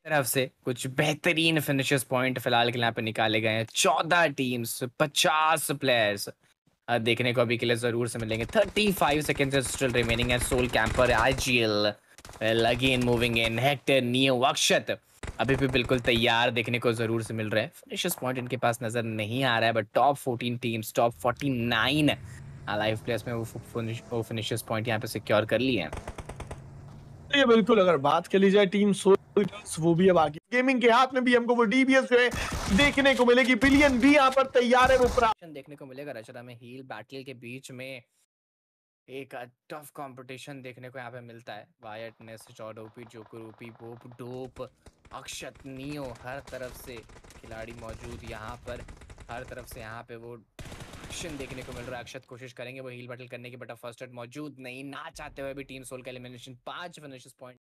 तरफ से कुछ बेहतरीन फिनिशर्स पॉइंट फिलहाल के लिए यहाँ पे निकाले गए हैं। 14 टीम्स, 50 प्लेयर्स देखने को अभी के लिए जरूर से मिलेंगे। 35 सेकेंड्स स्टिल रिमेनिंग है। Soul camper, IGL, well again moving in, Hector, Neo, Akshat अभी भी बिल्कुल तैयार देखने को जरूर से मिल रहे हैं। फिनिशर्स पॉइंट इनके पास नजर नहीं आ रहा है, but top 14 teams, top 49 live players में वो फिनिशर्स पॉइंट यहाँ पे सिक्योर कर लिए हैं। ये बिल्कुल, अगर बात कर ली जाए टीम सोल्जर्स, वो भी अब आगे गेमिंग के हाथ में भी हमको वो डीबीएस जो है देखने को मिलेगी। बिलियन भी यहाँ पर तैयार है। वो देखने को मिलेगा रचना में हील बैटल के बीच में एक टफ कंपटीशन देखने को यहाँ पे मिलता है। वायट, नेस, चौडोपी, जोकुरूपी, बोप, डोप, अक्षत, नियो, हर तरफ से खिलाड़ी मौजूद यहाँ पर। हर तरफ से यहाँ पे वो एक्शन देखने को मिल रहा है। अक्षत कोशिश करेंगे वो हील बैटल करने की, बट फर्स्ट एड मौजूद नहीं। ना चाहते हुए भी टीम सोल का एलिमिनेशन, 5 फिनिशेस पॉइंट